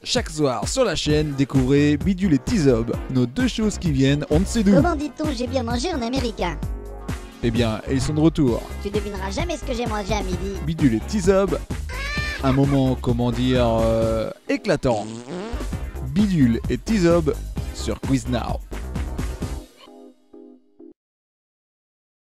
Chaque soir sur la chaîne, découvrez Bidule et Tizob, nos deux choses qui viennent on ne sait d'où. Comment dit-on j'ai bien mangé en américain? Eh bien, ils sont de retour. Tu devineras jamais ce que j'ai mangé à midi. Bidule et Tizob, un moment, comment dire, éclatant. Bidule et Tizob sur Quiz Now.